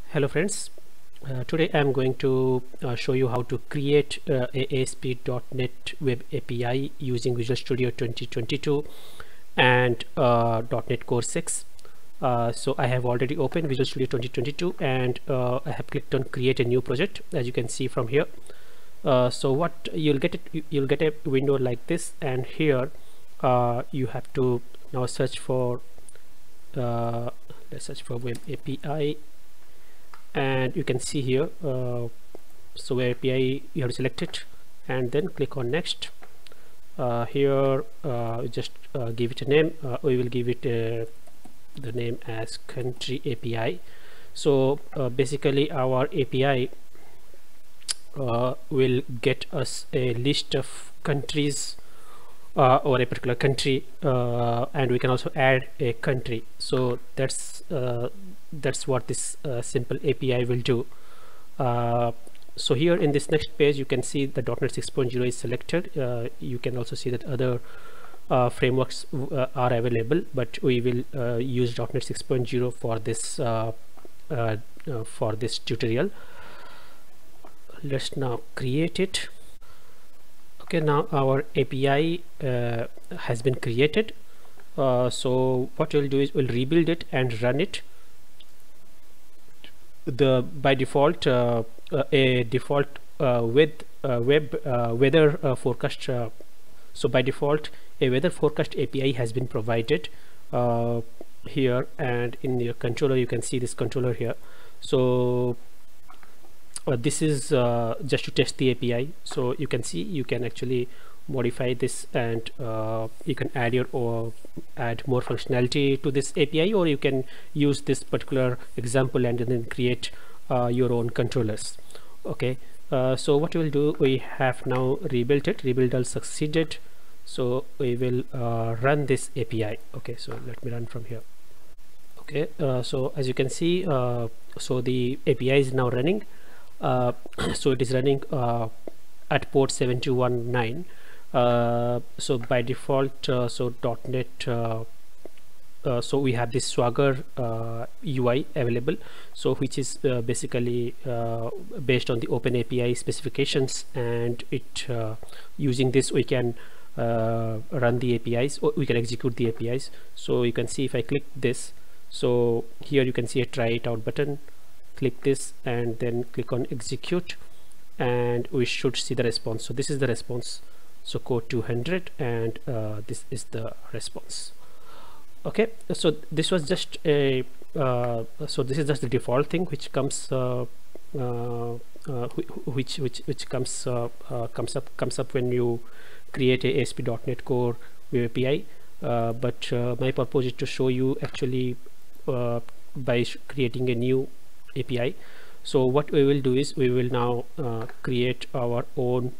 Hello friends, today I am going to show you how to create a ASP.NET Web API using Visual Studio 2022 and .NET Core 6. So I have already opened Visual Studio 2022 and I have clicked on create a new project, as you can see from here. So what you'll get a window like this, and here you have to now search for let's search for Web API. And you can see here so Web API, you have to select it and then click on next. Here just give it a name. We will give it the name as country API. So basically our API will get us a list of countries or a particular country, and we can also add a country. So that's what this simple API will do. So here in this next page you can see the .NET 6.0 is selected. You can also see that other frameworks are available, but we will use .NET 6.0 for this tutorial. Let's now create it. Okay, now our API has been created. So what we'll do is we'll rebuild it and run it. By default a default with weather forecast. So by default a weather forecast API has been provided here, and in your controller you can see this controller here. So this is just to test the API. So you can see you can actually modify this, and you can add more functionality to this API, or you can use this particular example and then create your own controllers. Okay, so what we will do, we have now rebuilt it. Rebuild all succeeded, so we will run this API. Okay, so let me run from here. Okay, so as you can see, so the API is now running. So it is running at port 7219. So by default, so .NET, so we have this Swagger UI available, so which is basically based on the Open API specifications, and it using this we can run the APIs, or we can execute the APIs. So you can see if I click this, so here you can see a try it out button. Click this and then click on execute, and we should see the response. So this is the response. So code 200, and this is the response. Okay, so this was just a so this is just the default thing which comes which comes up when you create a ASP.NET Core Web API. But my purpose is to show you actually by creating a new API. So what we will do is we will now create our own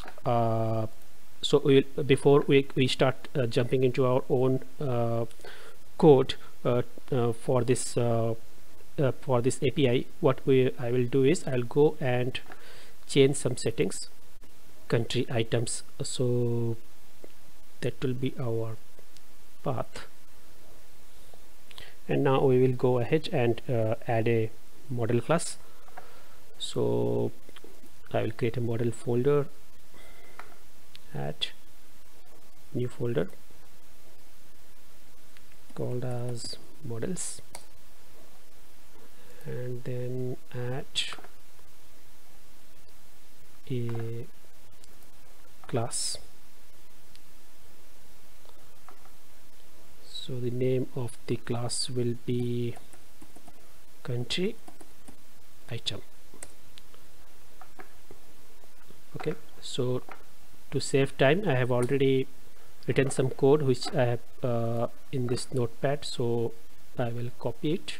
so before we start jumping into our own code for this API, what I will do is I'll go and change some settings, country items, so that will be our path. And now we will go ahead and add a model class. So I will create a model folder, add new folder called as models, and then add a class. So the name of the class will be country item. Okay, so to save time, I have already written some code which I have in this notepad, so I will copy it.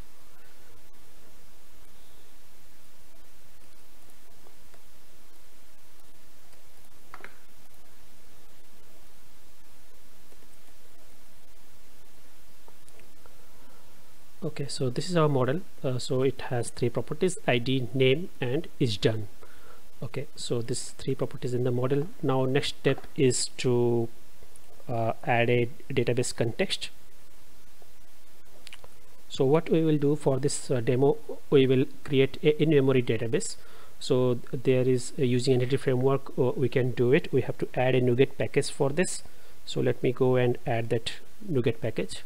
Okay, so this is our model. So it has three properties: ID, name, and is done. Okay, so this three properties in the model. Now next step is to add a database context. So what we will do for this demo, we will create a in-memory database. So there is using entity framework, we can do it. We have to add a NuGet package for this. So let me go and add that NuGet package.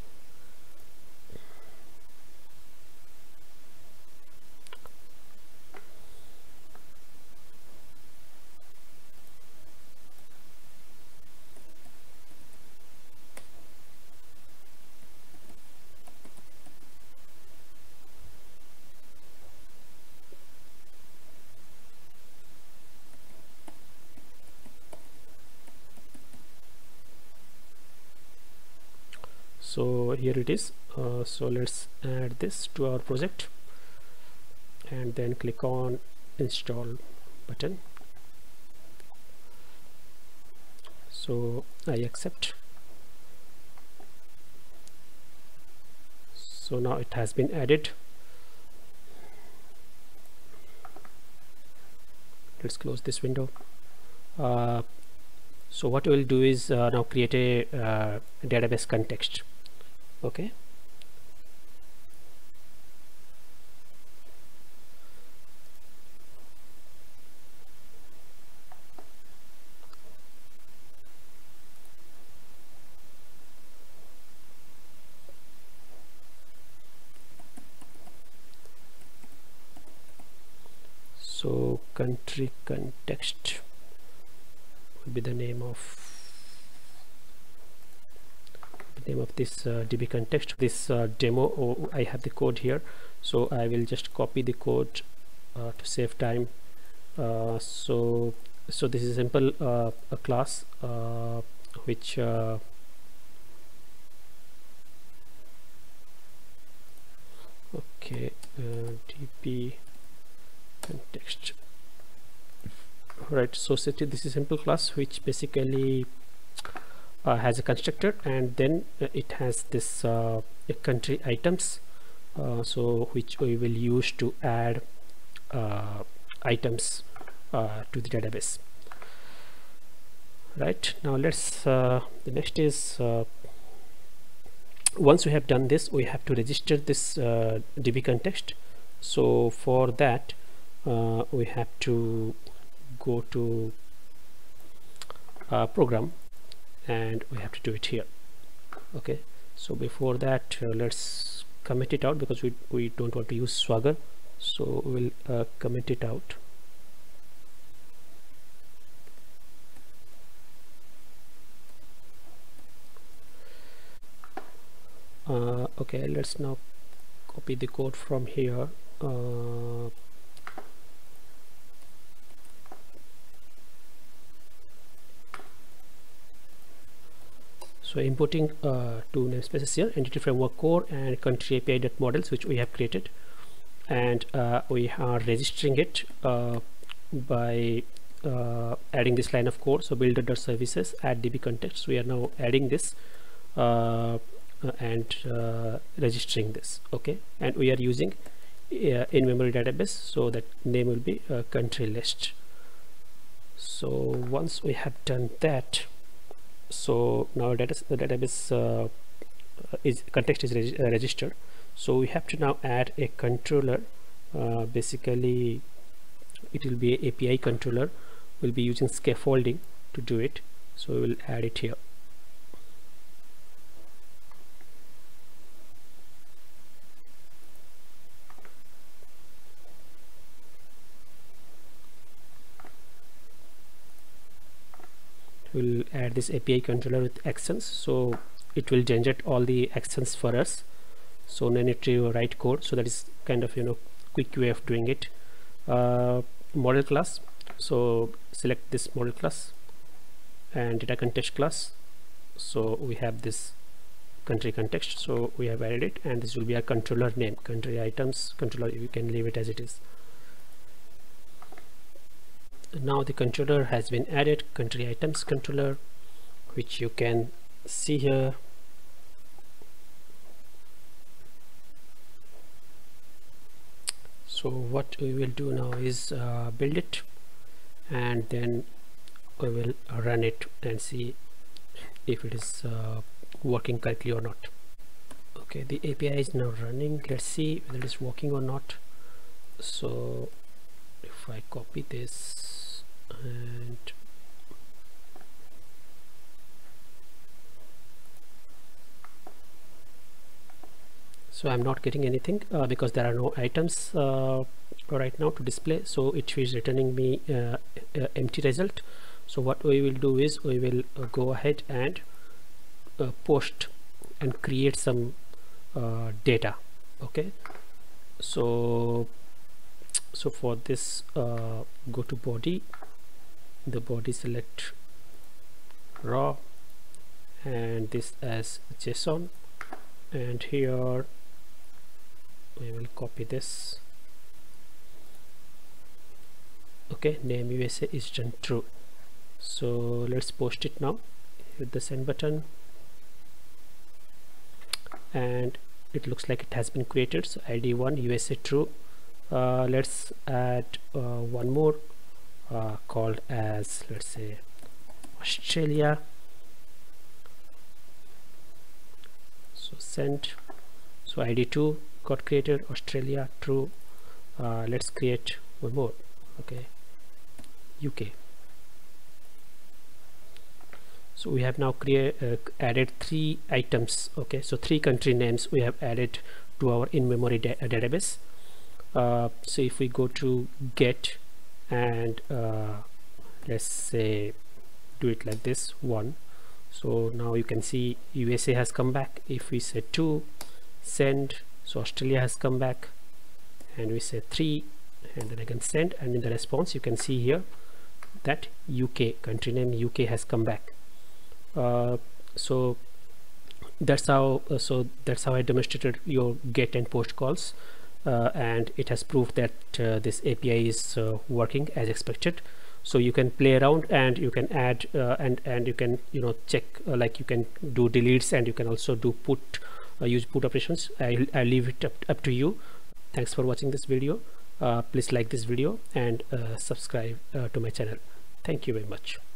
So here it is. So let's add this to our project and then click on install button. So I accept. So now it has been added. Let's close this window. So what we'll do is now create a database context. Okay. So country context will be the name of this DB context. This demo, I have the code here, so I will just copy the code to save time. So this is simple, a class which okay, DB context. Right, so this is simple class which basically has a constructor, and then it has this country items, so which we will use to add items to the database. Right, now let's the next is once we have done this, we have to register this DB context. So for that we have to go to program, and we have to do it here. Okay, so before that let's commit it out, because we don't want to use Swagger, so we'll commit it out. Okay, let's now copy the code from here. So importing two namespaces here, entity framework core and country API.models, which we have created, and we are registering it by adding this line of code. So builder.services add DB context. We are now adding this and registering this. Okay, and we are using in-memory database, so that name will be country list. So once we have done that, so now the database context is registered. So we have to now add a controller. Basically it will be an API controller. We'll be using scaffolding to do it, so we will add it here. We'll add this API controller with actions, so it will generate all the actions for us. So no need to write code, so that is kind of quick way of doing it. Model class, so select this model class and data context class. So we have this country context, so we have added it, and this will be a controller name, country items controller. You can leave it as it is. Now the controller has been added, country items controller, which you can see here. So what we will do now is build it, and then we will run it and see if it is working correctly or not. Okay. Okay, the API is now running. Let's see whether it is working or not. So if I copy this and so I'm not getting anything because there are no items right now to display, so it is returning me empty result. So what we will do is we will go ahead and post and create some data. Okay, so for this go to body, the body, select raw and this as JSON, and here we will copy this. Okay, name USA is done true, so let's post it now. Hit the send button and it looks like it has been created. So ID1 USA true. Let's add one more called as, let's say, Australia. So send. So ID2 got created, Australia true. Let's create one more. Okay, UK. So we have now added 3 items. Okay, so 3 country names we have added to our in-memory database. So if we go to get and let's say do it like this 1, so now you can see USA has come back. If we say 2, send, so Australia has come back, and we say 3 and then again send, and in the response you can see here that UK, country name UK, has come back. So that's how I demonstrated your get and post calls, and it has proved that this API is working as expected. So you can play around and you can add and you can check, like you can do deletes, and you can also do put, use put operations. I'll leave it up to you. Thanks for watching this video. Please like this video and subscribe to my channel. Thank you very much.